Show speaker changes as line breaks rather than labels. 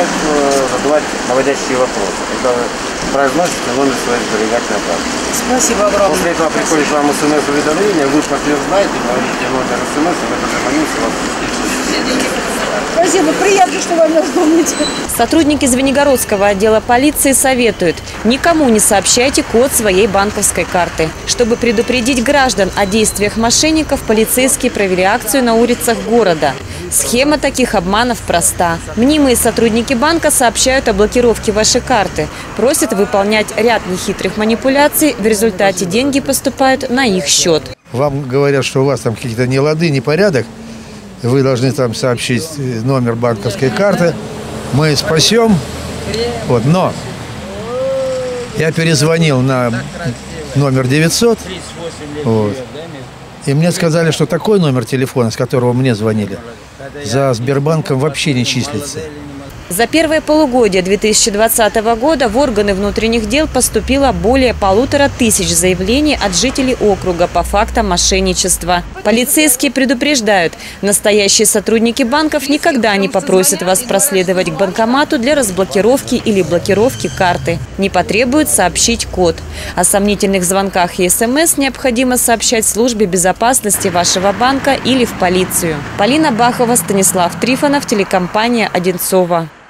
начинают задавать наводящие вопросы. Когда вы произносите номер своей сберегательной карты.
Спасибо огромное.
После этого приходит вам СМС-уведомление, вы подтверждаете, говорите номер СМС, и в этот же момент у вас
Спасибо, приятно, что вы о нас помните.
Сотрудники Звенигородского отдела полиции советуют: никому не сообщайте код своей банковской карты. Чтобы предупредить граждан о действиях мошенников, полицейские провели акцию на улицах города. Схема таких обманов проста. Мнимые сотрудники банка сообщают о блокировке вашей карты, просят выполнять ряд нехитрых манипуляций, в результате деньги поступают на их счет.
Вам говорят, что у вас там какие-то нелады, непорядок, вы должны там сообщить номер банковской карты, мы спасем. Вот, но я перезвонил на номер 900, вот, и мне сказали, что такой номер телефона, с которого мне звонили, за Сбербанком вообще не числится.
За первое полугодие 2020 года в органы внутренних дел поступило более 1500 заявлений от жителей округа по фактам мошенничества. Полицейские предупреждают: настоящие сотрудники банков никогда не попросят вас проследовать к банкомату для разблокировки или блокировки карты. Не потребуют сообщить код. О сомнительных звонках и СМС необходимо сообщать службе безопасности вашего банка или в полицию. Полина Бахова, Станислав Трифонов, телекомпания «Одинцово».